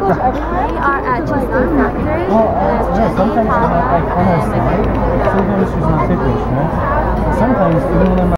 are at Cheesecake Factory. Yeah, sometimes she's like on her side, sometimes she's on tip-ish, right? Sometimes, even when I'm